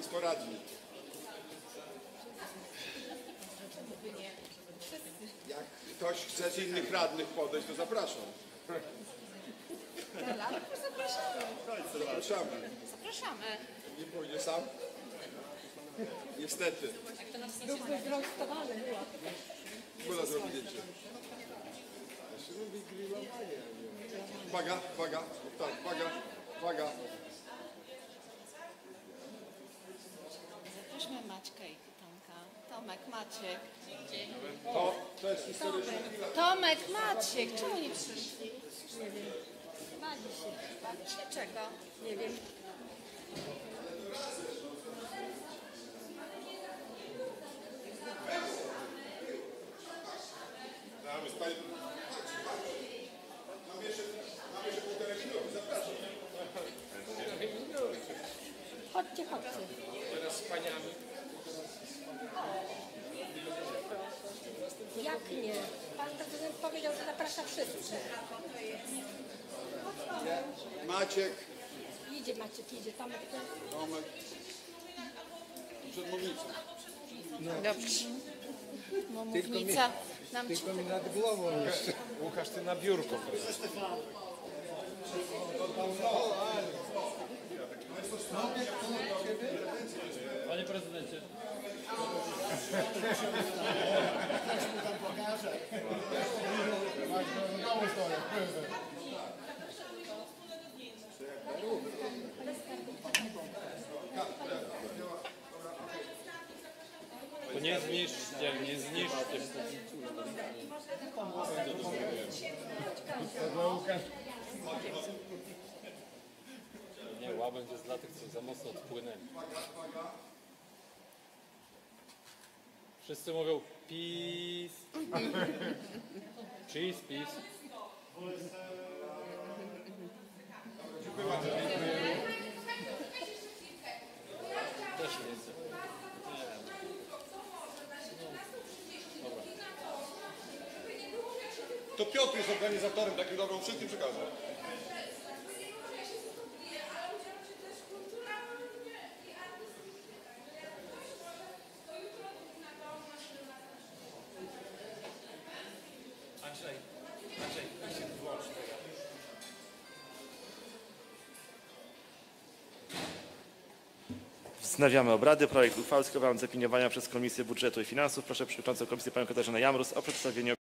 Państwo radni. Jak ktoś chce z innych radnych podejść, to zapraszam. Zapraszamy. Zapraszamy. Nie pójdzie sam? Niestety. Byłby zrąstowany. Można zrobić zdjęcie. Uwaga, uwaga, tak, uwaga, uwaga. Zaprośmy Maćka i Tomka. Tomek, Maciek. To jest historyczne. Tomek, Maciek, czemu nie przyszli? Nie wiem. Bali się. Bali się czego? Nie wiem. Mam jeszcze półtorej minuty, zapraszam. Chodźcie, chodźcie. Teraz z paniami. Jak nie? Pan prezydent powiedział, że zaprasza wszystkich. Maciek, Idzie Maciek, idzie. Tomek. Tomek. Przed mównicą. Dobrze. No, mównica nam Tylko mi nad głową jeszcze. Łukasz, ty na biurko. Panie prezydencie. To nie zniszczcie, nie zniszczcie. Nie, łabędź jest dla tych, co za mocno odpłynęli. Wszyscy mówią peace. Cheese, peace. Też nie chcę. To Piotr jest organizatorem, takim dobrą wszystkim przekażę. Wznawiamy obrady. Projekt uchwały skierowany do zaopiniowania przez Komisję Budżetu i Finansów. Proszę przewodniczącą Komisji panią Katarzynę Jamrus o przedstawienie